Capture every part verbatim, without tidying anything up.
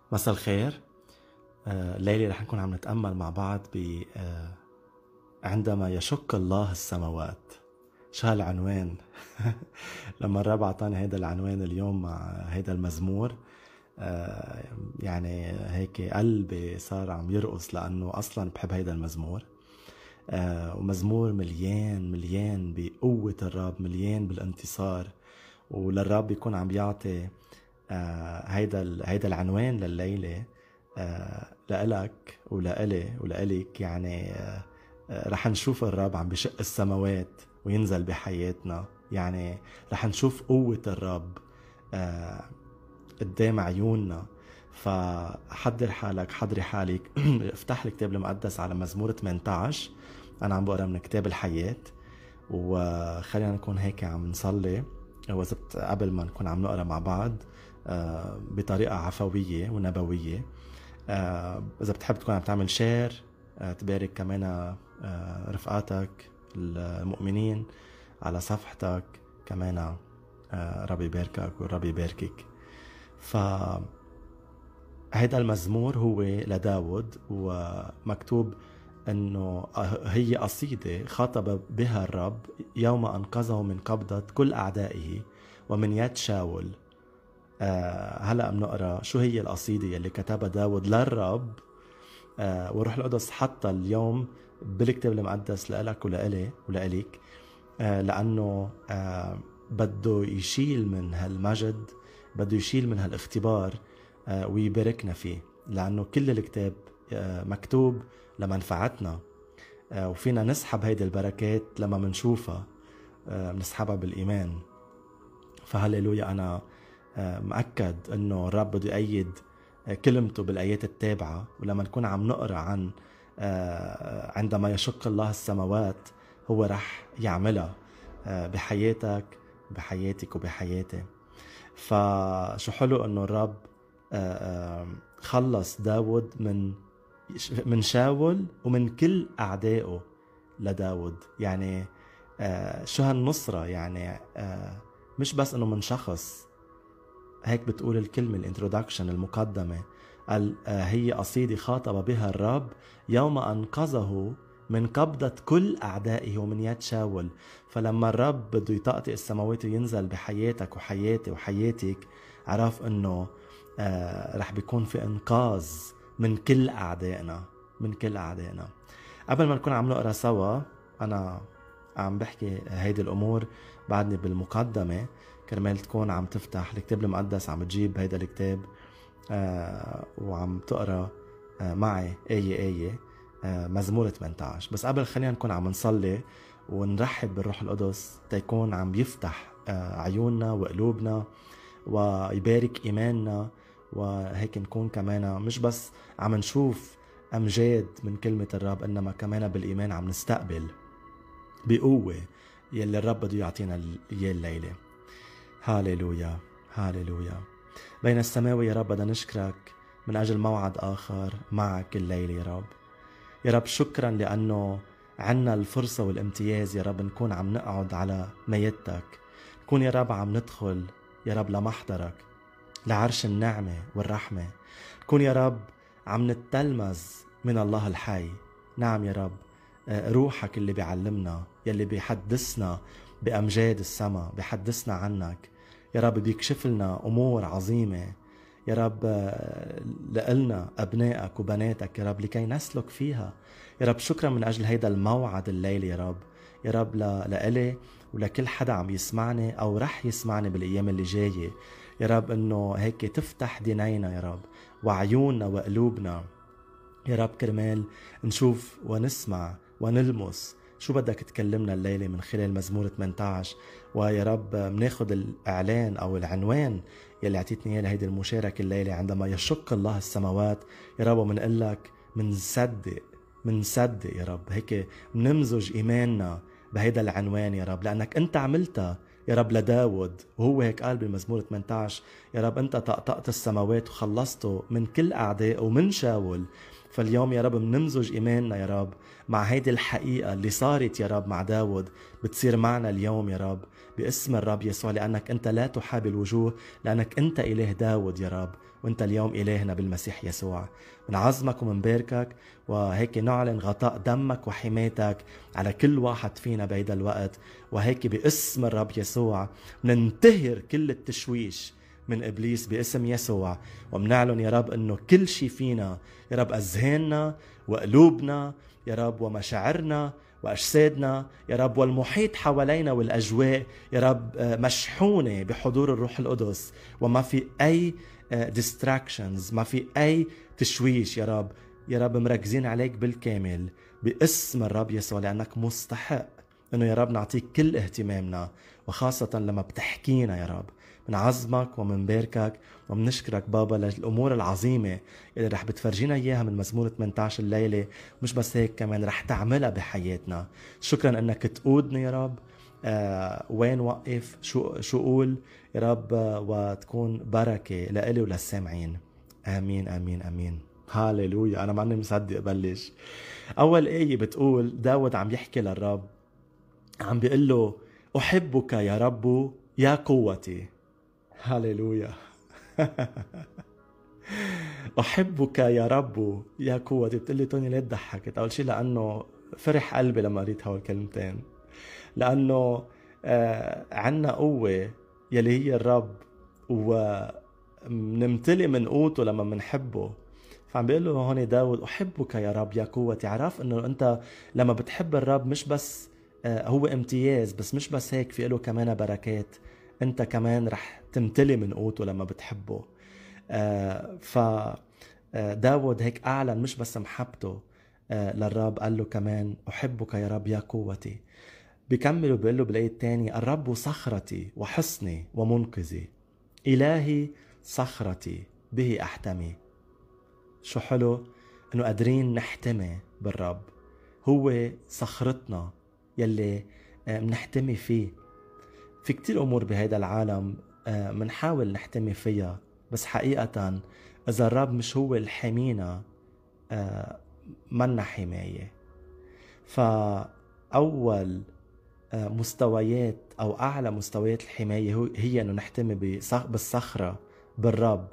مساء الخير. آه، الليلة رح نكون عم نتأمل مع بعض ب آه، عندما يشق الله السماوات. شو هالعنوان؟ لما الرب عطاني هيدا العنوان اليوم مع هيدا المزمور، آه، يعني هيك قلبي صار عم يرقص لأنه أصلا بحب هيدا المزمور. آه، ومزمور مليان مليان بقوة الرب، مليان بالانتصار، وللرب يكون عم بيعطي آه، هيدا هيدا العنوان لليلة آه، لإلك ولإلي ولإلك. يعني آه، آه، رح نشوف الرب عم بشق السماوات وينزل بحياتنا. يعني رح نشوف قوة الرب آه، قدام عيوننا. فحضر حالك، حضري حالك. افتح الكتاب المقدس على مزمور ثمانية عشر. أنا عم بقرأ من كتاب الحياة، وخلينا نكون هيك عم نصلي وزبط قبل ما نكون عم نقرأ مع بعض آه، بطريقة عفوية ونبوية. آه، إذا بتحب تكون عم تعمل شير، آه، تبارك كمان آه، رفقاتك المؤمنين على صفحتك كمان. آه، ربي يباركك وربي يباركك. فهيدا المزمور هو لداود، ومكتوب انه هي قصيدة خاطب بها الرب يوم انقذه من قبضة كل اعدائه ومن يد شاول. آه هلأ بنقرا شو هي القصيدة اللي كتبها داود للرب، آه وروح القدس حطها اليوم بالكتاب المقدس لإلك ولإلي ولإلك. آه لأنه آه بده يشيل من هالمجد، بده يشيل من هالاختبار آه ويباركنا فيه، لأنه كل الكتاب آه مكتوب لمنفعتنا. آه وفينا نسحب هيدي البركات لما منشوفها، آه منسحبها بالإيمان. فهللويا. أنا مأكد أنه الرب بده يأيد كلمته بالآيات التابعة. ولما نكون عم نقرأ عن عندما يشق الله السماوات، هو رح يعملها بحياتك بحياتك وبحياتي. فشو حلو أنه الرب خلص داود من من شاول ومن كل أعدائه لداود. يعني شو هالنصرة؟ يعني مش بس أنه من شخص. هيك بتقول الكلمة الانترودكشن المقدمة، قال هي قصيدة خاطب بها الرب يوم أنقذه من قبضة كل أعدائه ومن يد شاول. فلما الرب بده يطقطق السماوات وينزل بحياتك وحياتي وحياتك، عرف أنه آه رح بيكون في إنقاذ من كل أعدائنا، من كل أعدائنا. قبل ما نكون عم نقرأ سوا، أنا عم بحكي هيدي الأمور بعدني بالمقدمة كرمال تكون عم تفتح الكتاب المقدس، عم تجيب هيدا الكتاب آه وعم تقرأ آه معي آية آية آه مزمور ثمانية عشر. بس قبل خلينا نكون عم نصلي ونرحب بالروح القدس تيكون عم يفتح آه عيوننا وقلوبنا ويبارك إيماننا. وهيك نكون كمان مش بس عم نشوف أمجاد من كلمة الرب، إنما كمان بالإيمان عم نستقبل بقوة يلي الرب بده يعطينا إياه الليلة. هاليلويا هاليلويا. بين السماوي يا رب بدنا نشكرك من أجل موعد آخر معك الليلة يا رب. يا رب شكرا لأنه عنا الفرصة والامتياز يا رب نكون عم نقعد على ميتك، نكون يا رب عم ندخل يا رب لمحضرك، لعرش النعمة والرحمة، نكون يا رب عم نتلمذ من الله الحي. نعم يا رب، روحك اللي بيعلمنا، يلي بيحدثنا بأمجاد السماء، بيحدثنا عنك يا رب، بيكشف لنا أمور عظيمة يا رب لإلنا أبنائك وبناتك يا رب لكي نسلك فيها. يا رب شكرا من أجل هيدا الموعد الليل يا رب. يا رب لإلي ولكل حدا عم يسمعني أو رح يسمعني بالأيام اللي جاية يا رب، إنه هيك تفتح دينينا يا رب وعيوننا وقلوبنا يا رب، كرمال نشوف ونسمع ونلمس شو بدك تكلمنا الليلة من خلال مزمور ثمانية عشر. ويا رب مناخد الإعلان أو العنوان يلي عطيتني إياه لهيدي المشاركة الليلة، عندما يشق الله السماوات يا رب. ومنقول لك منصدق منصدق يا رب، هيك منمزج إيماننا بهيدا العنوان يا رب، لأنك أنت عملتها يا رب لداود، وهو هيك قال بالمزمور ثمانية عشر يا رب أنت طقطقت السماوات وخلصته من كل أعداء ومن شاول. فاليوم يا رب منمزج إيماننا يا رب مع هيدي الحقيقة اللي صارت يا رب مع داود، بتصير معنا اليوم يا رب باسم الرب يسوع، لأنك أنت لا تحابي الوجوه، لأنك أنت إله داود يا رب، وانت اليوم إلهنا بالمسيح يسوع. بنعظمك ومنباركك، وهيك نعلن غطاء دمك وحمايتك على كل واحد فينا بهيدا الوقت. وهيك باسم الرب يسوع ننتهر كل التشويش من إبليس باسم يسوع، ومنعلن يا رب أنه كل شي فينا يا رب، أذهاننا وقلوبنا يا رب، ومشاعرنا وأجسادنا يا رب، والمحيط حوالينا والأجواء يا رب مشحونة بحضور الروح القدس، وما في أي distractions، ما في أي تشويش يا رب. يا رب مركزين عليك بالكامل باسم الرب يسوع، لأنك مستحق أنه يا رب نعطيك كل اهتمامنا، وخاصة لما بتحكينا يا رب. منعظمك ومنباركك ومنشكرك بابا للأمور العظيمة اللي رح بتفرجينا إياها من مزمور ثمانية عشر الليلة. مش بس هيك، كمان رح تعملها بحياتنا. شكرا أنك تقودني يا رب، آه وين وقف، شو شو قول يا رب، آه وتكون بركة لإلي وللسامعين. آمين آمين آمين. هاليلويا. أنا ماني مصدق بلش. أول آية بتقول داود عم يحكي للرب، عم بيقول له أحبك يا رب يا قوتي. هاليلويا. أحبك يا رب يا قوتي. بتقلي توني ليه تضحكت؟ أول شيء لأنه فرح قلبي لما قريت هول الكلمتين، لأنه آه عنا قوة يلي هي الرب، ونمتلئ من قوته لما منحبه. فعم بيقول له هون داود أحبك يا رب يا قوتي. عرف أنه أنت لما بتحب الرب مش بس آه هو امتياز، بس مش بس هيك، في له كمان بركات. أنت كمان رح تمتلي من قوته لما بتحبه. آه فداود هيك أعلن مش بس محبته آه للرب، قال له كمان أحبك يا رب يا قوتي. بيكمل وبيقول له بالآية الثانية الرب صخرتي وحصني ومنقذي، إلهي صخرتي به أحتمي. شو حلو إنه قادرين نحتمي بالرب، هو صخرتنا يلي منحتمي فيه. في كتير أمور بهذا العالم منحاول نحتمي فيها، بس حقيقة إذا الرب مش هو الحمينا منا حماية. فأول مستويات أو أعلى مستويات الحماية هي أنه نحتمي بالصخرة بالرب.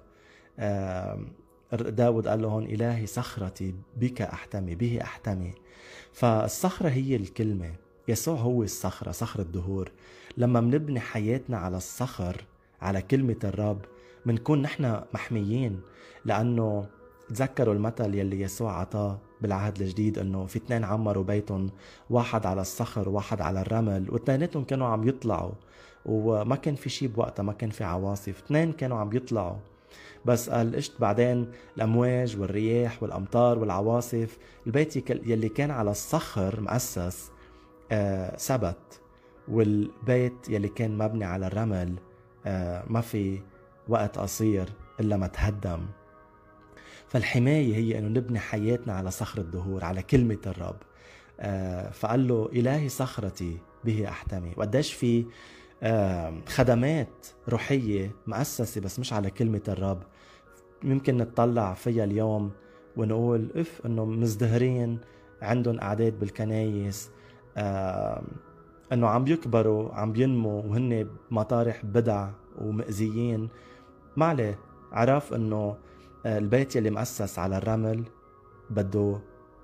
داود قال له هون إلهي صخرتي بك أحتمي به أحتمي. فالصخرة هي الكلمة، يسوع هو الصخرة، صخر الدهور. لما منبني حياتنا على الصخر، على كلمة الرب، منكون نحن محميين. لأنه تذكروا المثل يلي يسوع عطاه بالعهد الجديد، انه في اثنين عمروا بيتهم، واحد على الصخر وواحد على الرمل، واثنيناتهم كانوا عم يطلعوا، وما كان في شيء بوقتها، ما كان في عواصف، اثنين كانوا عم يطلعوا. بس قال اشت بعدين الامواج والرياح والامطار والعواصف، البيت يلي كان على الصخر مؤسس آه ثبت، والبيت يلي كان مبني على الرمل آه ما في وقت قصير الا ما تهدم. فالحماية هي أنه نبني حياتنا على صخر الدهور، على كلمة الرب. آه فقال له إلهي صخرتي به أحتمي. وقديش في آه خدمات روحية مؤسسة بس مش على كلمة الرب، ممكن نتطلع فيها اليوم ونقول اف أنه مزدهرين، عندهم أعداد بالكنايس، آه أنه عم بيكبروا، عم بينموا، وهن مطارح بدع ومأذيين. ما عليه، عرف أنه البيت يلي مؤسس على الرمل بده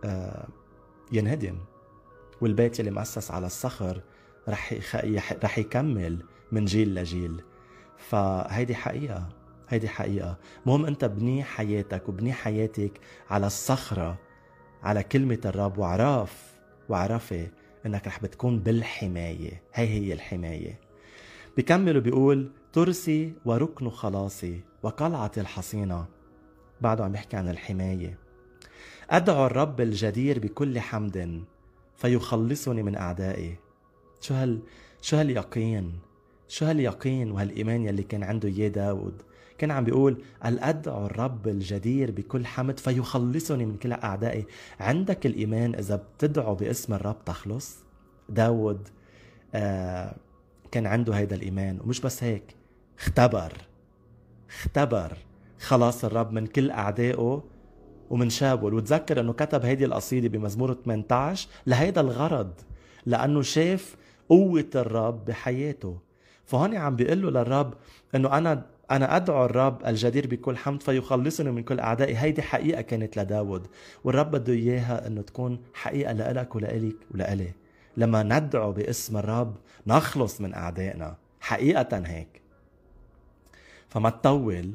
ينهدم، والبيت يلي مؤسس على الصخر رح رح يكمل من جيل لجيل. فهيدي حقيقة، هيدي حقيقة. مهم أنت بني حياتك وبني حياتك على الصخرة، على كلمة الرب، وعرف وعرفي أنك رح بتكون بالحماية. هي هي الحماية. بيكمل وبيقول ترسي وركن خلاصي وقلعة الحصينة. بعده عم يحكي عن الحماية. أدعو الرب الجدير بكل حمد فيخلصني من أعدائي. شو هال شو هاليقين، شو هاليقين وهالإيمان يلي كان عنده إياه داود. كان عم بيقول أدعو الرب الجدير بكل حمد فيخلصني من كل أعدائي. عندك الإيمان إذا بتدعو باسم الرب تخلص؟ داود آه كان عنده هيدا الإيمان، ومش بس هيك، اختبر اختبر خلاص الرب من كل أعدائه ومن شاول. وتذكر أنه كتب هيدي القصيدة بمزمور ثمانية عشر لهيدا الغرض، لأنه شاف قوة الرب بحياته. فهون عم بيقول له للرب أنه أنا أنا أدعو الرب الجدير بكل حمد فيخلصني من كل أعدائي. هيدي حقيقة كانت لداود، والرب بده إياها أنه تكون حقيقة لإلك ولإلك ولإلي. لما ندعو باسم الرب نخلص من أعدائنا، حقيقة هيك. فما تطول،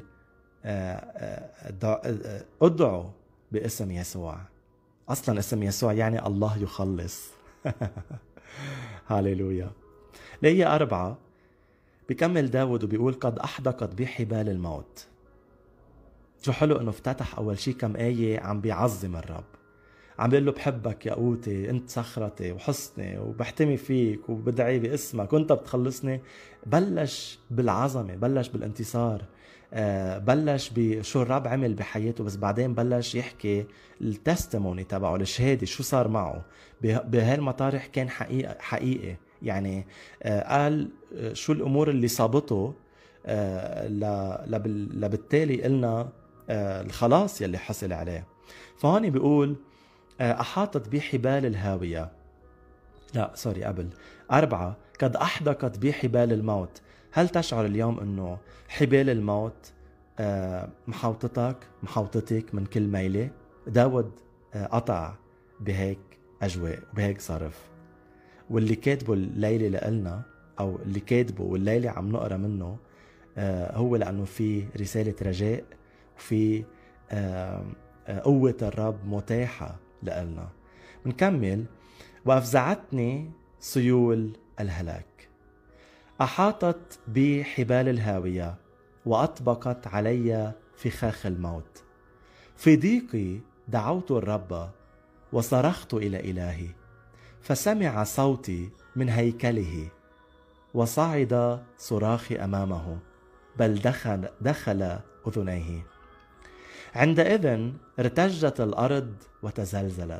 ادعو باسم يسوع. أصلا اسم يسوع يعني الله يخلص. هاليلويا. ليا أربعة بيكمل داود وبيقول قد أحدقت بي حبال الموت. شو حلو انه افتتح اول شي كم آية عم بيعظم الرب، عم بيقول له بحبك يا قوتي، انت صخرتي وحصني، وبحتمي فيك وبدعي باسمك وانت بتخلصني. بلش بالعظمة، بلش بالانتصار، آه بلش بشو الرب عمل بحياته، بس بعدين بلش يحكي التستموني تبعه، الشهادة شو صار معه بهالمطارح. كان حقيقة حقيقي يعني. آه قال شو الامور اللي صابته، آه لبالتالي قلنا آه الخلاص يلي حصل عليه. فهون بيقول أحاطت بي حبال الهاوية. لا سوري قبل أربعة قد أحدقت بي حبال الموت. هل تشعر اليوم أنه حبال الموت محوطتك محوطتك من كل ميلة؟ داود قطع بهيك أجواء وبهيك صرف، واللي كاتبه الليلة لقلنا أو اللي كاتبه والليلة عم نقرأ منه هو لأنه في رسالة رجاء وفي قوة الرب متاحة لنا. منكمل. وأفزعتني سيول الهلاك، أحاطت بي حبال الهاوية، وأطبقت علي فخاخ الموت. في ضيقي دعوت الرب وصرخت إلى إلهي، فسمع صوتي من هيكله، وصعد صراخي أمامه، بل دخل, دخل أذنيه. عندئذ ارتجت الأرض وتزلزلت.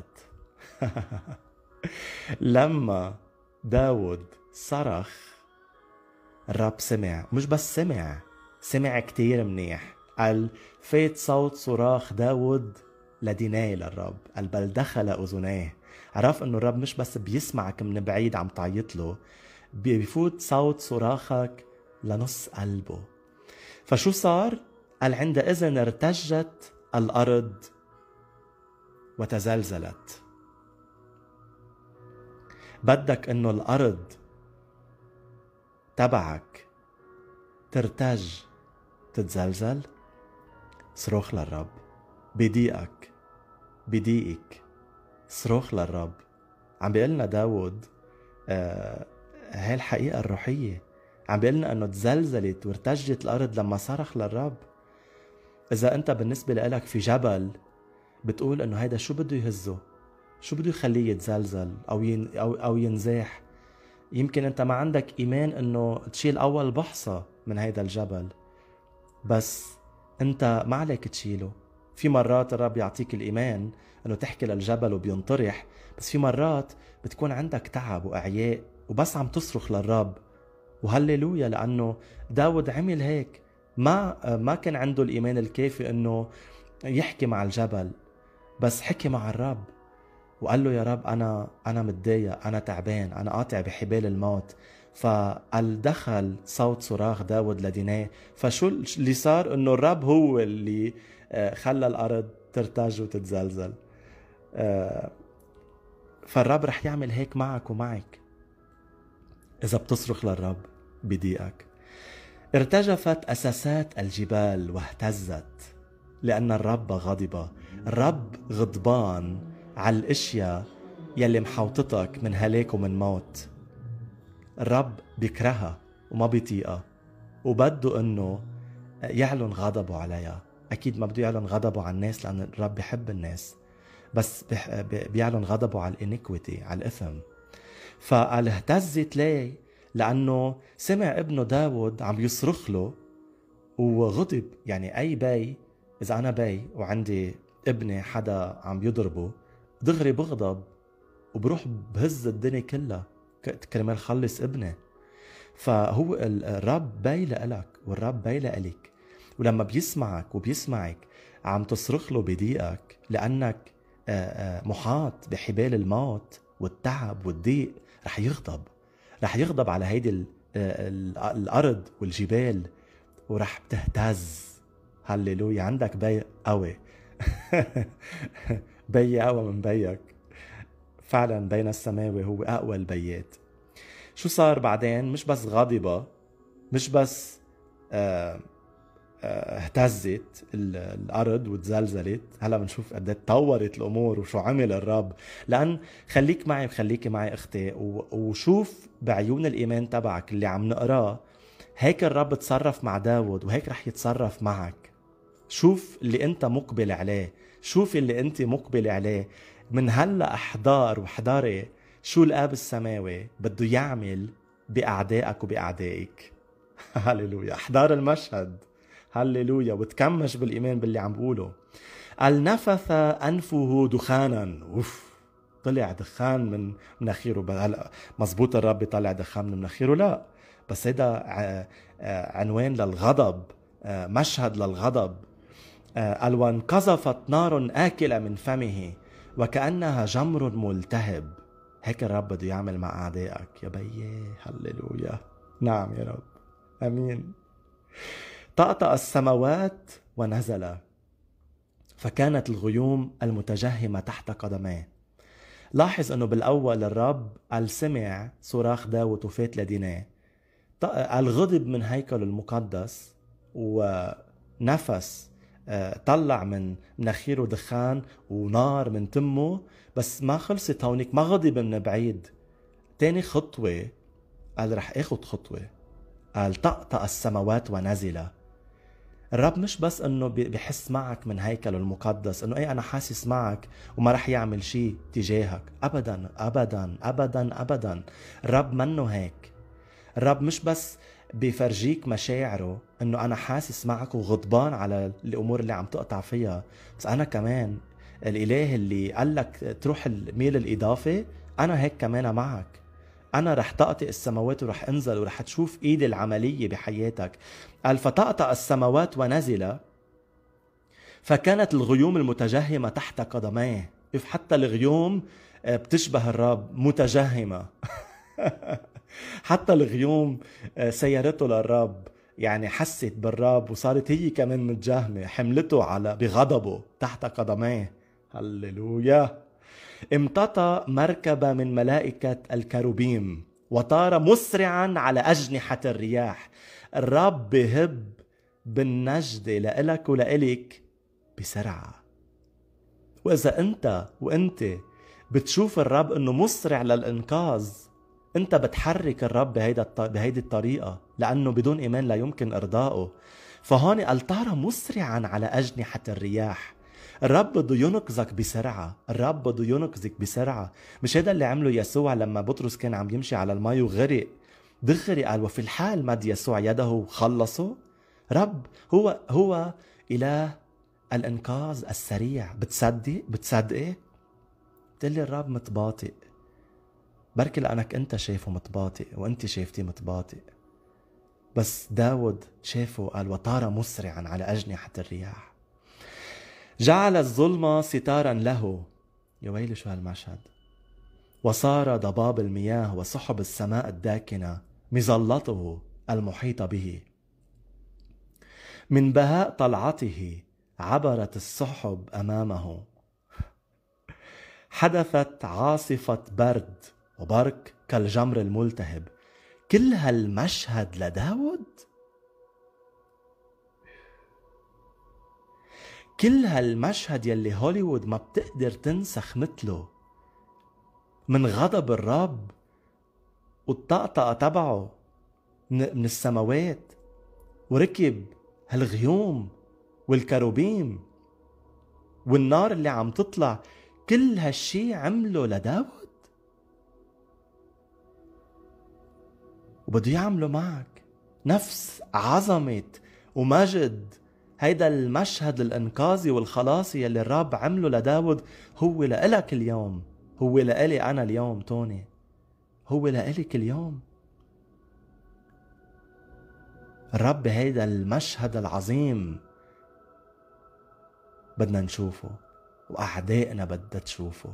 لما داود صرخ الرب سمع، مش بس سمع، سمع كتير منيح. قال فات صوت صراخ داود لديناي للرب، قال بل دخل أذنيه. عرف انه الرب مش بس بيسمعك من بعيد عم تعيط له، بيفوت صوت صراخك لنص قلبه. فشو صار؟ قال عندئذ ارتجت الأرض وتزلزلت. بدك انه الأرض تبعك ترتج تتزلزل؟ صروخ للرب. بضيقك بضيقك صروخ للرب. عم بيقلنا داود آه هاي الحقيقة الروحية، عم بيقلنا انه تزلزلت وارتجت الأرض لما صرخ للرب. إذا أنت بالنسبة لك في جبل بتقول إنه هيدا شو بده يهزه، شو بده يخليه يتزلزل أو ين أو أو ينزاح، يمكن أنت ما عندك إيمان إنه تشيل أول بحصة من هيدا الجبل، بس أنت ما عليك تشيله. في مرات الرب يعطيك الإيمان إنه تحكي للجبل وبينطرح، بس في مرات بتكون عندك تعب وإعياء وبس عم تصرخ للرب. وهللويا، لأنه داود عمل هيك. ما ما كان عنده الإيمان الكافي إنه يحكي مع الجبل، بس حكي مع الرب وقال له يا رب أنا أنا متضايق، أنا تعبان، أنا قاطع بحبال الموت. فقال دخل صوت صراخ داود لديناه. فشو اللي صار؟ إنه الرب هو اللي خلى الأرض ترتج وتتزلزل. فالرب رح يعمل هيك معك ومعك إذا بتصرخ للرب بضيقك. ارتجفت أساسات الجبال واهتزت لأن الرب غضب. الرب غضبان على الاشياء يلي محوطتك من هلاك ومن موت. الرب بيكرهها وما بيطيقها وبده انه يعلن غضبه عليها. اكيد ما بده يعلن غضبه على الناس لأن الرب بيحب الناس، بس بيعلن غضبه على الانيكويتي، على الإثم. فقال اهتزت ليه؟ لأنه سمع ابنه داود عم يصرخ له وغضب. يعني أي بي، إذا أنا بي وعندي ابني حدا عم يضربه دغري بغضب وبروح بهز الدنيا كلها كرمال خلص ابني. فهو الرب بي لإلك والرب بي لإلك، ولما بيسمعك وبيسمعك عم تصرخ له بضيقك لأنك محاط بحبال الموت والتعب والضيق، رح يغضب. رح يغضب على هيدي الأرض والجبال ورح بتهتز. هللويا. عندك بي قوي. بي قوي من بيك فعلا. بين السماوي هو أقوى البيات. شو صار بعدين؟ مش بس غضبة، مش بس آه آه اهتزت الأرض وتزلزلت. هلا بنشوف قد ايه تطورت الأمور وشو عمل الرب. لأن خليك معي وخليكي معي أختي وشوف بعيون الإيمان تبعك اللي عم نقراه. هيك الرب تصرف مع داود وهيك رح يتصرف معك. شوف اللي انت مقبل عليه، شوف اللي انت مقبل عليه من هلأ. احضار واحضري شو الآب السماوي بده يعمل بأعدائك وبأعدائك. هللويا. احضار المشهد. هللويا. وتكمش بالإيمان باللي عم بقوله. قال نفث أنفه دخانا. اوف، طلع دخان من مناخيره. هلا مزبوط الرب يطلع دخان من مناخيره؟ لا، بس هيدا عنوان للغضب، مشهد للغضب. قال وانقذفت نار آكلة من فمه وكأنها جمر ملتهب. هيك الرب بده يعمل مع أعدائك يا بيي. هللويا. نعم يا رب. أمين. طأطأ السماوات ونزل فكانت الغيوم المتجهمة تحت قدميه. لاحظ أنه بالأول الرب قال سمع صراخ داود وفات لديناه. قال غضب من هيكل المقدس ونفس طلع من مناخيره دخان ونار من تمه. بس ما خلصت هونيك، ما غضب من بعيد. تاني خطوة قال رح اخد خطوة. قال طأطأ السماوات ونزل. الرب مش بس انه بيحس معك من هيكل المقدس انه ايه انا حاسس معك وما رح يعمل شيء تجاهك. ابدا ابدا ابدا ابدا. الرب منه هيك. الرب مش بس بيفرجيك مشاعره انه انا حاسس معك وغضبان على الامور اللي عم تقطع فيها، بس انا كمان الاله اللي قال لك تروح الميل الاضافي، انا هيك كمان معك. انا رح طأطئ السماوات ورح انزل ورح تشوف ايدي العمليه بحياتك. قال فطأطأ السماوات ونزل فكانت الغيوم المتجهمه تحت قدميه. حتى الغيوم بتشبه الرب، متجهمه. حتى الغيوم سيرته للرب، يعني حست بالرب وصارت هي كمان متجهمة، حملته على بغضبه تحت قدميه. هللويا. امتطى مركبة من ملائكة الكروبيم وطار مسرعا على أجنحة الرياح. الرب بهب بالنجد لإلك ولإلك بسرعة. وإذا أنت وأنت بتشوف الرب أنه مسرع للإنقاذ، انت بتحرك الرب بهيدي الطريقة، لأنه بدون إيمان لا يمكن إرضائه. فهون قال طار مسرعا على أجنحة الرياح. الرب بده ينقذك بسرعة. الرب بده ينقذك بسرعة. مش هذا اللي عمله يسوع لما بطرس كان عم يمشي على الماء وغرق؟ دغري قال وفي الحال مد يسوع يده وخلصه. رب هو هو إله الإنقاذ السريع. بتصدق؟ بتصدقي؟ بتقلي الرب متباطئ. بركي لأنك أنت شايفه متباطئ وأنت شايفتي متباطئ، بس داود شافه قال وطار مسرعا على أجنحة الرياح. جعل الظلمة ستارا له. يا ويلي شو هالمشهد. وصار ضباب المياه وسحب السماء الداكنة مظلته المحيطة به. من بهاء طلعته عبرت السحب أمامه. حدثت عاصفة برد وبرق كالجمر الملتهب. كل هالمشهد لداود، كل هالمشهد يلي هوليوود ما بتقدر تنسخ مثله من غضب الرب والطقطقة تبعه من السماوات، وركب هالغيوم والكروبيم والنار اللي عم تطلع. كل هالشي عمله لداود وبده يعمله معك. نفس عظمة ومجد هيدا المشهد الانقاذي والخلاصي يلي الرب عمله لداود هو لإلك اليوم، هو لإلي أنا اليوم. توني هو لإلك اليوم. الرب هيدا المشهد العظيم بدنا نشوفه وأعدائنا بدها تشوفه.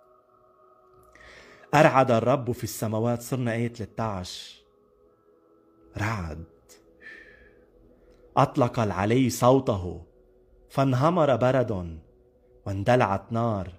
أرعد الرب في السماوات. صرنا آية ثلاثة عشر. رعد أطلق العلي صوته فانهمر برد واندلعت نار.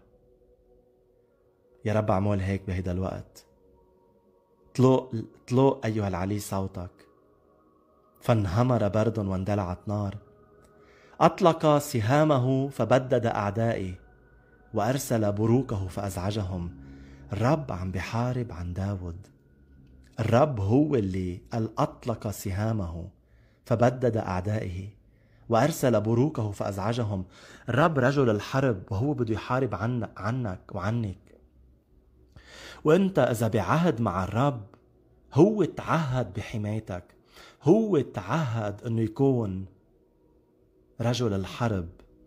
يا رب عمول هيك بهيدا الوقت. طلق طلق أيها العلي صوتك فانهمر برد واندلعت نار. أطلق سهامه فبدد أعدائي وأرسل بروكه فأزعجهم. الرب عم بحارب عن داود. الرب هو اللي أطلق سهامه فبدد أعدائه وأرسل بروكه فأزعجهم. الرب رجل الحرب وهو بده يحارب عن عنك وعنك. وانت إذا بعهد مع الرب هو تعهد بحمايتك، هو تعهد انه يكون رجل الحرب.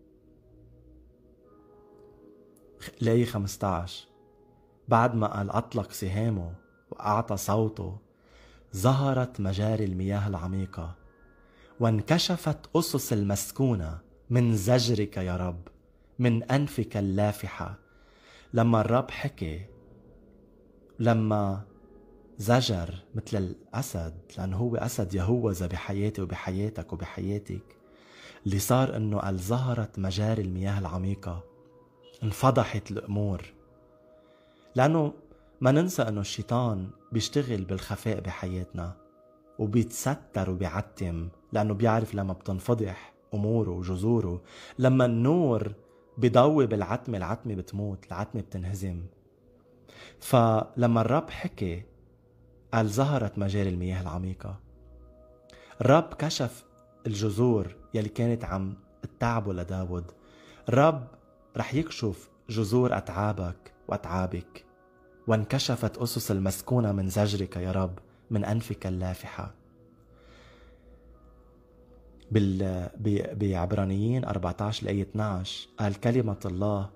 الآية خمسة عشر بعد ما قال أطلق سهامه وأعطى صوته ظهرت مجاري المياه العميقة وانكشفت أسس المسكونة من زجرك يا رب، من أنفك اللافحة. لما الرب حكي، لما زجر مثل الأسد، لأنه هو أسد يهوذا بحياتي وبحياتك وبحياتك، اللي صار أنه قال ظهرت مجاري المياه العميقة، انفضحت الأمور. لأنه ما ننسى أنه الشيطان بيشتغل بالخفاء بحياتنا وبيتستر وبيعتم، لأنه بيعرف لما بتنفضح أموره وجذوره. لما النور بيضوي بالعتمة، العتمة بتموت، العتمة بتنهزم. فلما الرب حكي قال ظهرت مجاري المياه العميقة، الرب كشف الجذور يلي كانت عم تتعبه لداود. الرب رح يكشف جذور أتعابك وأتعابك. وانكشفت أسس المسكونة من زجرك يا رب، من أنفك اللافحة. بال... بعبرانيين أربعة عشر الآية اثني عشر قال كلمة الله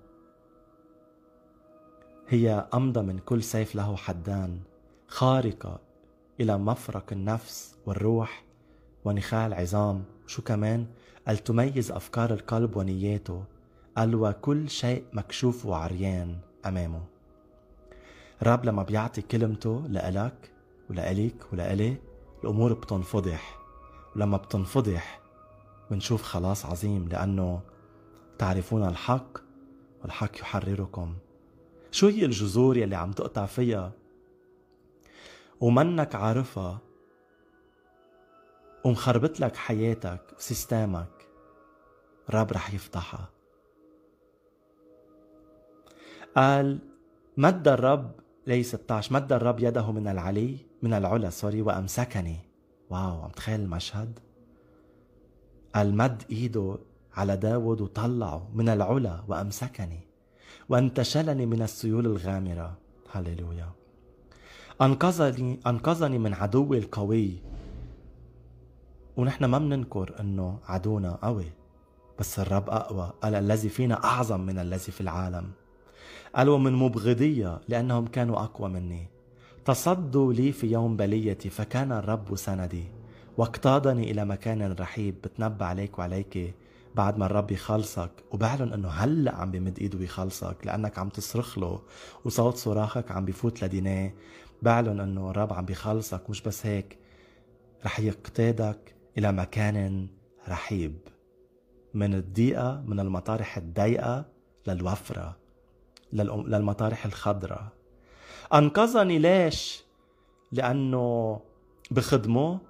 هي أمضى من كل سيف له حدان، خارقة إلى مفرق النفس والروح ونخاع العظام. شو كمان؟ قال تميز أفكار القلب ونياته، قال وكل شيء مكشوف وعريان أمامه. الرب لما بيعطي كلمته لإلك ولإليك ولإلي، الأمور بتنفضح. ولما بتنفضح بنشوف خلاص عظيم، لأنه تعرفون الحق والحق يحرركم. شو هي الجذور يلي عم تقطع فيها ومنك عارفها ومخربط لك حياتك وسيستامك؟ الرب رح يفتحها. قال مد الرب لي ستة عشر مد الرب يده من العلي من العلا سوري وأمسكني. واو، عم تخيل المشهد. قال مد ايده على داود وطلعه من العلا وأمسكني وانتشلني من السيول الغامرة. هللويا. أنقذني أنقذني من عدوي القوي. ونحن ما مننكر أنه عدونا قوي، بس الرب أقوى. قال الذي فينا أعظم من الذي في العالم. قال ومن مبغضية لأنهم كانوا أقوى مني. تصدوا لي في يوم بليتي فكان الرب سندي واقتادني إلى مكان رحيب. بتنبأ عليك وعليك بعد ما الرب يخلصك وبعلن أنه هلأ عم بمد إيده ويخلصك، لأنك عم تصرخ له وصوت صراخك عم بيفوت لديناه. بعلن أنه الرب عم بيخلصك. مش بس هيك، رح يقتادك إلى مكان رحيب، من الضيقة، من المطارح الضيقة للوفرة، للمطارح الخضراء. أنقذني ليش؟ لأنه بخدمه،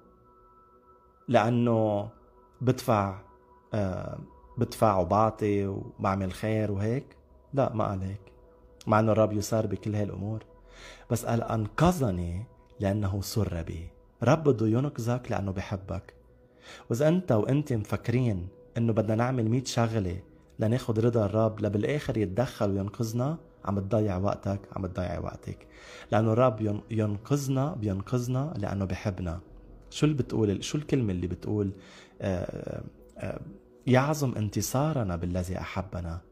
لأنه بدفع آه بدفع وبعطي وبعمل خير وهيك؟ لا، ما قال هيك، مع أنه الرب يسار بكل هاي الأمور. بس قال أنقذني لأنه سر بي. رب بده ينقذك لأنه بحبك. وإذا أنت وأنت مفكرين أنه بدنا نعمل مئة شغلة لناخد رضا الرب لبالآخر يتدخل وينقذنا، عم تضيع وقتك، عم تضيع وقتك. لأنه الرب ينقذنا بينقذنا لأنه بحبنا. شو اللي بتقول؟ شو الكلمة اللي بتقول آآ آآ يعظم انتصارنا بالذي أحبنا؟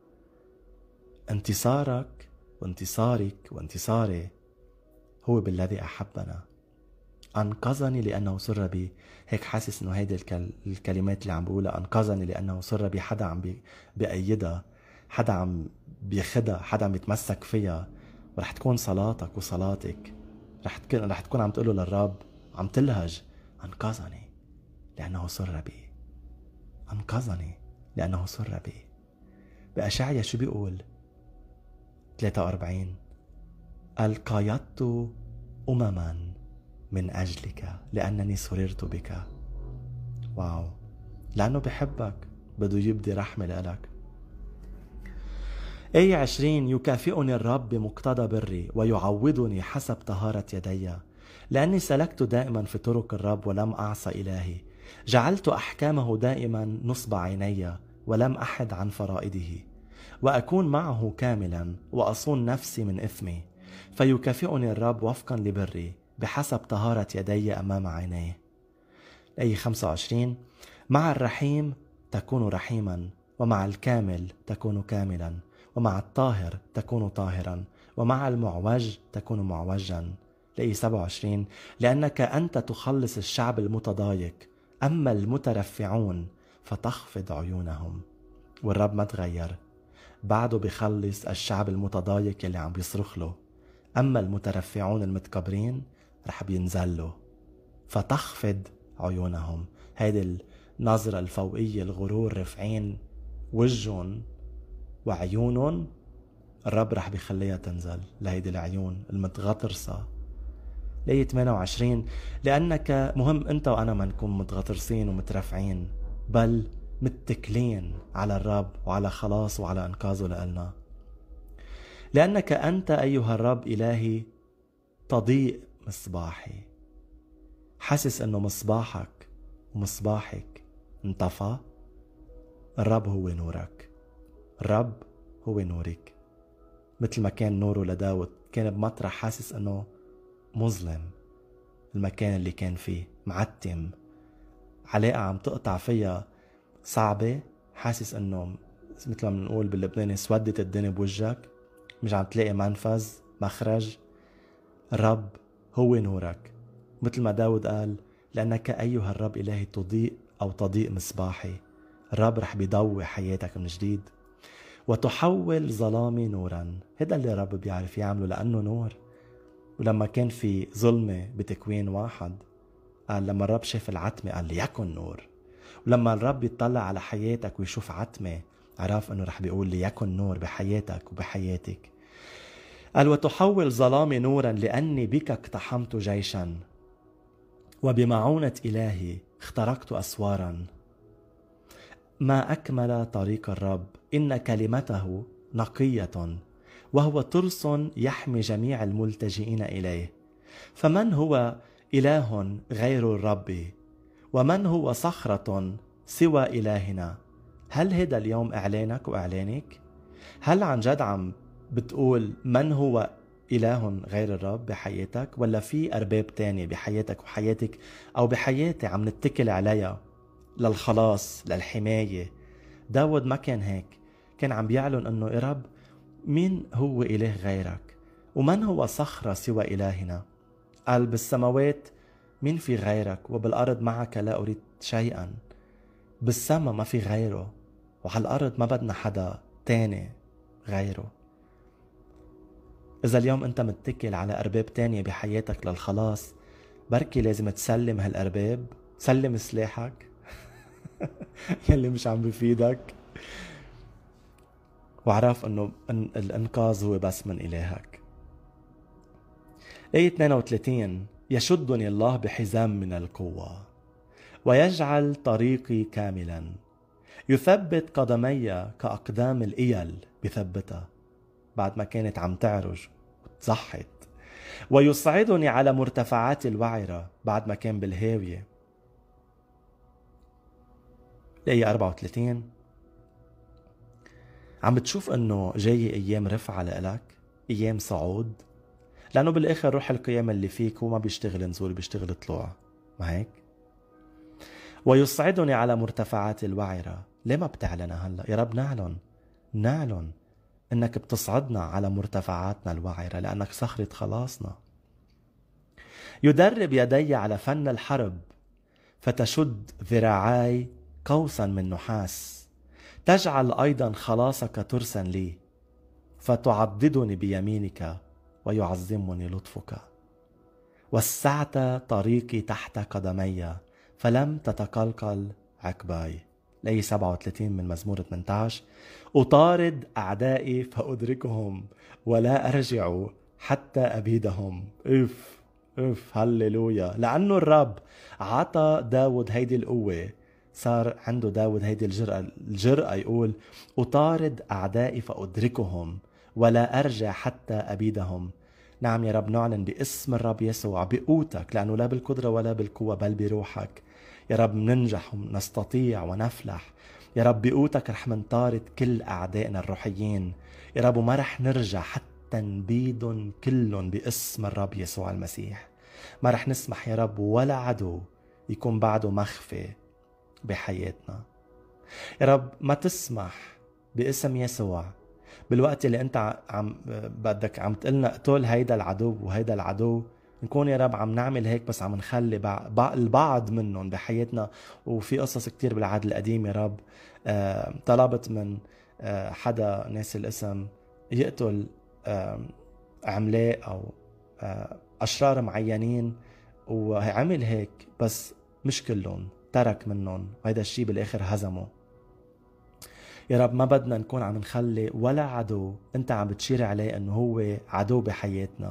انتصارك وانتصارك وانتصاري هو بالذي أحبنا. أنقذني لأنه سر بي. هيك حاسس إنه هيدي الكلمات اللي عم بقولها، أنقذني لأنه سر بي، حدا عم بيأيدها، حدا عم بياخدها، حدا عم يتمسك فيها. ورح تكون صلاتك وصلاتك رح تكون رح تكون عم تقوله للرب، عم تلهج أنقذني لأنه سر بي. أنقذني لأنه سر بي. بأشعيا شو بيقول؟ ثلاثة وأربعين قال قايضت أمما من أجلك لأنني سررت بك. واو، لأنه بحبك بده يبدي رحمة لك. آية عشرين يكافئني الرب بمقتضى بري ويعوضني حسب طهارة يدي، لأني سلكت دائما في طرق الرب ولم أعصى إلهي، جعلت أحكامه دائما نصب عيني ولم أحد عن فرائده، وأكون معه كاملا وأصون نفسي من إثمي، فيكافئني الرب وفقا لبري بحسب طهارة يدي أمام عينيه. آية خمسة وعشرين مع الرحيم تكون رحيما، ومع الكامل تكون كاملا، ومع الطاهر تكون طاهرا، ومع المعوج تكون معوجا. آية سبعة وعشرين لأنك أنت تخلص الشعب المتضايق، أما المترفعون فتخفض عيونهم. والرب ما تغير، بعده بيخلص الشعب المتضايق اللي عم بيصرخ له، أما المترفعون المتكبرين رح بينزلوا فتخفض عيونهم. هيدي النظرة الفوقية، الغرور، رفعين وجهن وعيونهم، الرب رح بيخليها تنزل لهيدي العيون المتغطرسة. آية ثمانية وعشرين لأنك مهم أنت وأنا ما نكون متغطرسين ومترفعين، بل متكلين على الرب وعلى خلاص وعلى أنقاذه لنا. لأنك أنت أيها الرب إلهي تضيء مصباحي. حاسس أنه مصباحك ومصباحك انطفى؟ الرب هو نورك، الرب هو نورك. مثل ما كان نوره لداود، كان بمطرح حاسس أنه مظلم، المكان اللي كان فيه معتم، علاقة عم تقطع فيها صعبة، حاسس أنه مثل ما بنقول باللبناني سودت الدنيا بوجهك، مش عم تلاقي منفذ مخرج. الرب هو نورك، مثل ما داود قال لأنك أيها الرب إلهي تضيء أو تضيء مصباحي. الرب رح بيضوي حياتك من جديد وتحول ظلامي نورا. هذا اللي الرب بيعرف يعمله لأنه نور. ولما كان في ظلمة بتكوين واحد، قال لما الرب شاف العتمة قال ليكن نور. ولما الرب يطلع على حياتك ويشوف عتمة، عرف أنه رح بيقول ليكن نور بحياتك وبحياتك. قال وتحول ظلامي نورا لأني بك اقتحمت جيشا، وبمعونة إلهي اخترقت أسوارا. ما أكمل طريق الرب، إن كلمته نقية، وهو ترس يحمي جميع الملتجئين إليه. فمن هو إله غير الرب؟ ومن هو صخرة سوى إلهنا؟ هل هذا اليوم إعلانك وإعلانك؟ هل عن جد عم بتقول من هو إله غير الرب بحياتك، ولا في أرباب تانية بحياتك وحياتك أو بحياتي عم نتكل عليها للخلاص للحماية؟ داود ما كان هيك، كان عم بيعلن أنه يا رب مين هو إله غيرك، ومن هو صخرة سوى إلهنا؟ قال بالسماوات مين في غيرك، وبالأرض معك لا أريد شيئا. بالسما ما في غيره، وعلى الأرض ما بدنا حدا تاني غيره. إذا اليوم أنت متكل على أرباب تانية بحياتك للخلاص، بركي لازم تسلم هالأرباب، سلم سلاحك يلي مش عم بفيدك، وعرف أنه الإنقاذ هو بس من إلهك. آية اثنين وثلاثين يشدني الله بحزام من القوة ويجعل طريقي كاملا، يثبت قدمي كأقدام الإيل بثبتها، بعد ما كانت عم تعرج وتزحت، ويصعدني على مرتفعات الوعرة بعد ما كان بالهاوية. آية أربعة وثلاثين عم بتشوف انه جاي ايام رفعة لإلك، ايام صعود، لانه بالاخر روح القيامة اللي فيك هو ما بيشتغل نزول، بيشتغل طلوع، ما هيك؟ ويصعدني على مرتفعات الوعرة. ليه ما بتعلنها هلا يا رب؟ نعلن نعلن انك بتصعدنا على مرتفعاتنا الوعرة لانك صخرة خلاصنا. يدرب يدي على فن الحرب، فتشد ذراعاي قوسا من نحاس. تجعل أيضا خلاصك ترسا لي، فتعضدني بيمينك ويعظمني لطفك. وسعت طريقي تحت قدمي، فلم تتقلقل عقباي. الآية سبعة وثلاثين من مزمور ثمانية عشر: أطارد أعدائي فأدركهم ولا أرجع حتى أبيدهم. إف إف هللويا. لأنه الرب عطى داود هيدي القوة، صار عنده داود هيدي الجرأة الجرأة يقول: أطارد أعدائي فأدركهم ولا أرجع حتى أبيدهم. نعم يا رب، نعلن باسم الرب يسوع بقوتك، لأنه لا بالقدرة ولا بالقوة بل بروحك يا رب ننجح ونستطيع ونفلح. يا رب بقوتك رح منطارد كل أعدائنا الروحيين يا رب، وما رح نرجع حتى نبيدهم كلهم باسم الرب يسوع المسيح. ما رح نسمح يا رب ولا عدو يكون بعده مخفي بحياتنا يا رب. ما تسمح باسم يسوع بالوقت اللي انت عم بدك عم تقلنا اقتل هيدا العدو وهيدا العدو، نكون يا رب عم نعمل هيك بس عم نخلي البعض منهم بحياتنا. وفي قصص كتير بالعهد القديم يا رب آه طلبت من آه حدا ناسي الاسم يقتل آه عملاء او آه اشرار معينين، وعمل هيك بس مش كلهم، ترك منهم، وهيدا الشيء بالاخر هزمه. يا رب ما بدنا نكون عم نخلي ولا عدو انت عم بتشير عليه انه هو عدو بحياتنا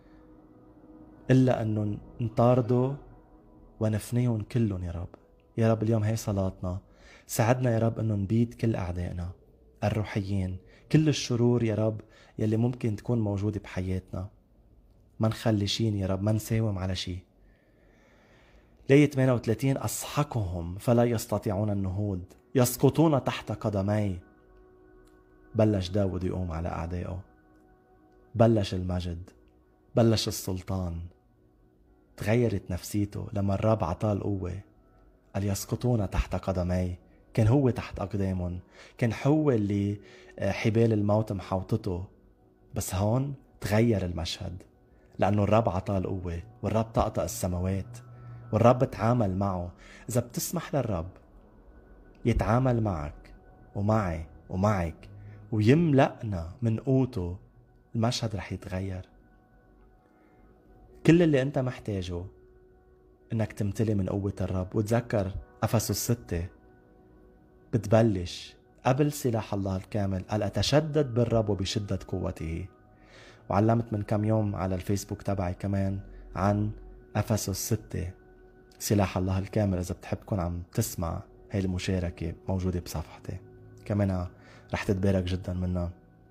الا انه نطارده ونفنيهم كلهم يا رب. يا رب اليوم هي صلاتنا، ساعدنا يا رب انه نبيد كل اعدائنا الروحيين، كل الشرور يا رب يلي ممكن تكون موجودة بحياتنا. ما نخلي شيء يا رب، ما نساوم على شيء. الآية ثمانية وثلاثين: أسحقهم فلا يستطيعون النهوض، يسقطون تحت قدمي. بلش داود يقوم على أعدائه، بلش المجد، بلش السلطان، تغيرت نفسيته لما الرب عطاه القوة. قال يسقطون تحت قدمي، كان هو تحت أقدامهم، كان هو اللي حبال الموت محوطته. بس هون تغير المشهد لأنه الرب عطاه القوة، والرب طقطق السماوات، والرب تعامل معه. إذا بتسمح للرب يتعامل معك ومعي ومعك ويملأنا من قوته، المشهد رح يتغير. كل اللي انت محتاجه انك تمتلي من قوة الرب. وتذكر أفسس ستة بتبلش قبل سلاح الله الكامل، قال أتشدد بالرب وبشدة قوته. وعلمت من كم يوم على الفيسبوك تبعي كمان عن أفسس ستة سلاح الله الكامل. إذا بتحب تكون عم تسمع هاي المشاركة موجودة بصفحتي كمان، رح تتبارك جدا منها.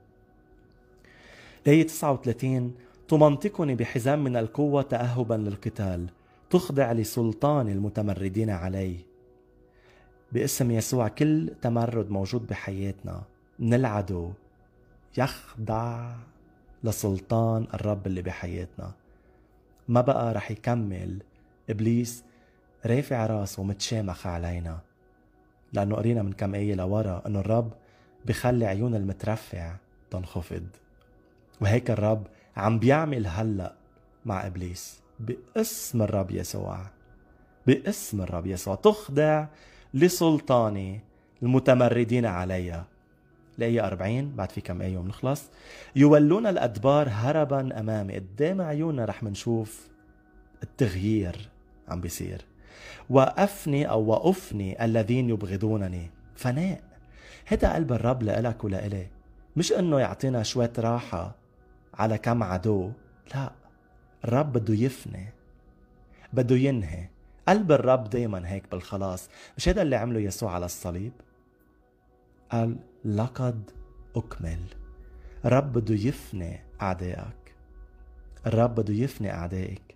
الآية تسعة وثلاثين: تمنطقني بحزام من القوة تأهبا للقتال، تخضع لسلطان المتمردين علي. باسم يسوع كل تمرد موجود بحياتنا من العدو يخضع لسلطان الرب اللي بحياتنا. ما بقى رح يكمل إبليس رافع راسه ومتشامخ علينا، لأنه قرينا من كم آية لورا أنه الرب بخلي عيون المترفع تنخفض. وهيك الرب عم بيعمل هلأ مع إبليس باسم الرب يسوع. باسم الرب يسوع تخضع لسلطاني المتمردين علي. الآية أربعين بعد في كم آية ونخلص: يولون الأدبار هربا أمامي. قدام عيوننا رح منشوف التغيير عم بيصير. وأفني أو وأفني الذين يبغضونني. فناء. هذا قلب الرب لإلك ولإلي، مش إنه يعطينا شوية راحة على كم عدو، لا، الرب بده يفني، بده ينهي. قلب الرب دايما هيك بالخلاص. مش هذا اللي عمله يسوع على الصليب؟ قال لقد أكمل. الرب بده يفني أعدائك، الرب بده يفني أعدائك.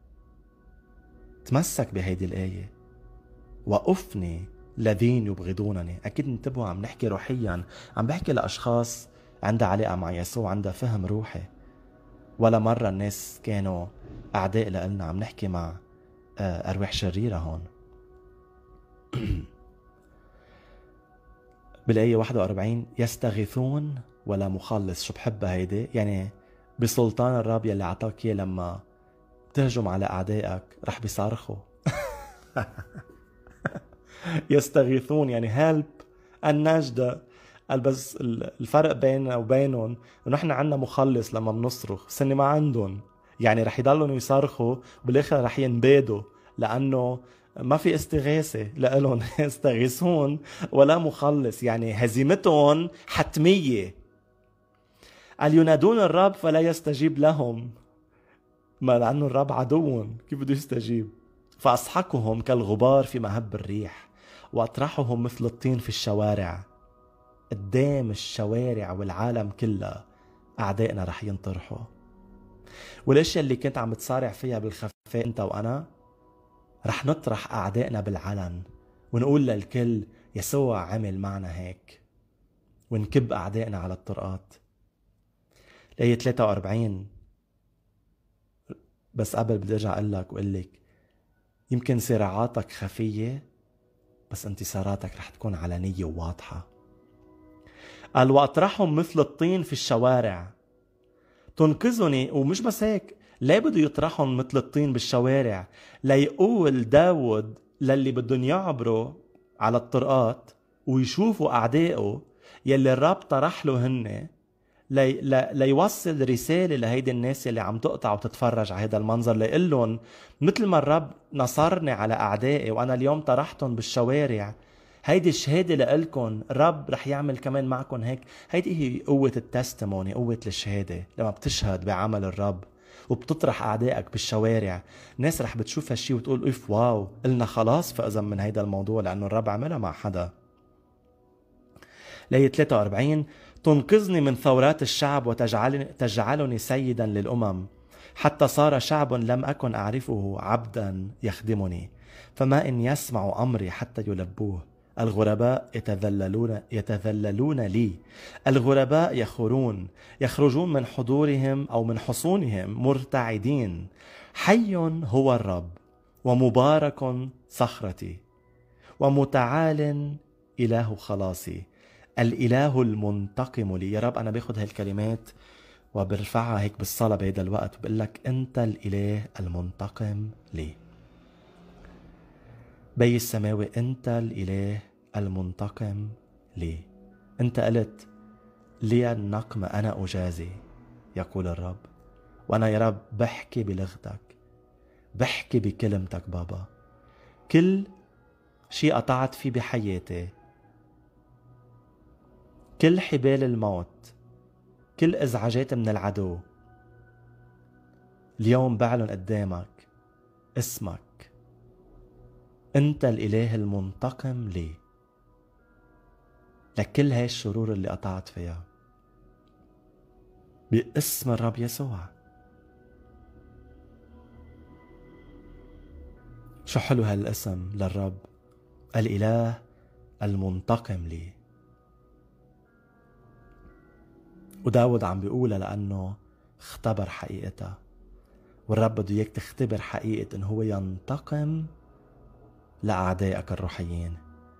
تمسك بهيدي الآية، وأفني الذين يبغضونني. أكيد انتبهوا، عم نحكي روحيا، عم بحكي لأشخاص عندها علاقة مع يسوع، عندها فهم روحي. ولا مرة الناس كانوا أعداء لنا، عم نحكي مع أرواح شريرة هون. بالآية واحد وأربعين: يستغيثون ولا مخلص. شو بحب هيدي؟ يعني بسلطان الرب يلي عطاك إياه لما تهجم على أعدائك رح بيصارخوا. يستغيثون يعني هلب النجدة. بس الفرق بيننا وبينهم انه نحن عنا مخلص لما بنصرخ، بس ما عندهم. يعني رح يضلوا يصرخوا بالاخر رح ينبادوا، لانه ما في استغاثة لإلهم يستغيثون ولا مخلص، يعني هزيمتهم حتمية. قال ينادون الرب فلا يستجيب لهم، ما لأنه الرب عدو كيف بده يستجيب؟ فأسحقهم كالغبار في مهب الريح وأطرحهم مثل الطين في الشوارع. قدام الشوارع والعالم كلها أعدائنا رح ينطرحوا. والاشياء اللي كنت عم تصارع فيها بالخفاء انت وأنا رح نطرح أعدائنا بالعلن ونقول للكل يسوع عمل معنا هيك، ونكب أعدائنا على الطرقات. الآية ثلاثة وأربعين، بس قبل بدي ارجع اقول لك واقول لك يمكن صراعاتك خفيه بس انتصاراتك رح تكون علنيه وواضحه. قال واطرحهم مثل الطين في الشوارع. تنقذني، ومش بس هيك، ليه بده يطرحهم مثل الطين بالشوارع؟ ليقول داود للي بدهم يعبروا على الطرقات ويشوفوا اعدائه يلي الرب طرح له هن، لي لي ليوصل رسالة لهيدي الناس اللي عم تقطع وتتفرج على هذا المنظر، ليقلن مثل ما الرب نصرني على أعدائي وأنا اليوم طرحتهم بالشوارع، هيدي الشهادة لإلكن، الرب رح يعمل كمان معكم هيك. هيدي هي قوة التستموني، قوة الشهادة. لما بتشهد بعمل الرب وبتطرح أعدائك بالشوارع، الناس رح بتشوف هالشي وتقول إف واو، قلنا خلاص فإذا من هيدا الموضوع، لأنه الرب عملها مع حدا. الآية ثلاثة وأربعين، تنقذني من ثورات الشعب وتجعلني تجعلني سيدا للأمم، حتى صار شعب لم أكن أعرفه عبدا يخدمني، فما إن يسمع أمري حتى يلبوه. الغرباء يتذللون يتذللون لي، الغرباء يخرون يخرجون من حضورهم أو من حصونهم مرتعدين. حي هو الرب ومبارك صخرتي ومتعال إله خلاصي، الإله المنتقم لي. يا رب أنا باخد هالكلمات وبرفعها هيك بالصلاة بهذا الوقت وبقول لك أنت الإله المنتقم لي. بي السماوي، أنت الإله المنتقم لي. أنت قلت لي النقم أنا أجازي، يقول الرب. وأنا يا رب بحكي بلغتك، بحكي بكلمتك بابا. كل شيء قطعت فيه بحياتي، كل حبال الموت، كل ازعاجات من العدو، اليوم بعلن قدامك اسمك، انت الاله المنتقم لي لكل هاي الشرور اللي قطعت فيها، باسم الرب يسوع. شو حلو هالاسم للرب، الاله المنتقم لي. وداود عم بيقولها لأنه اختبر حقيقتها، والرب بده إياك تختبر حقيقة إنه هو ينتقم لأعدائك الروحيين.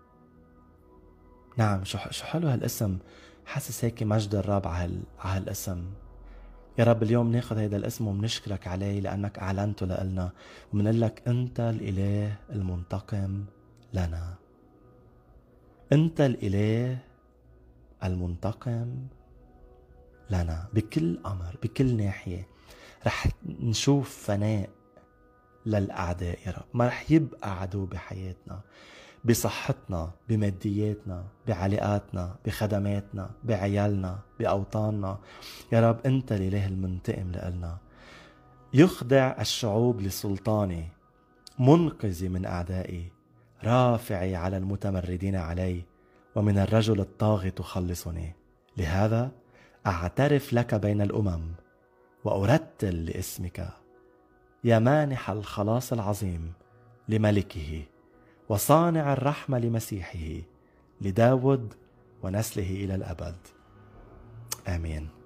نعم، شو شو حلو هالاسم. حاسس هيك مجد الرب على هالاسم. يا رب اليوم ناخذ هيدا الاسم وبنشكرك عليه لأنك أعلنته لنا، وبنقول لك أنت الإله المنتقم لنا، أنت الإله المنتقم لنا بكل أمر، بكل ناحية. رح نشوف فناء للأعداء يا رب، ما رح يبقى عدو بحياتنا، بصحتنا، بمادياتنا، بعلاقاتنا، بخدماتنا، بعيالنا، بأوطاننا. يا رب أنت الإله المنتقم لنا. يخضع الشعوب لسلطاني، منقذي من أعدائي، رافعي على المتمردين علي، ومن الرجل الطاغي تخلصني. لهذا أعترف لك بين الأمم وأرتل لاسمك، يا مانح الخلاص العظيم لملكه، وصانع الرحمة لمسيحه، لداود ونسله إلى الأبد. آمين.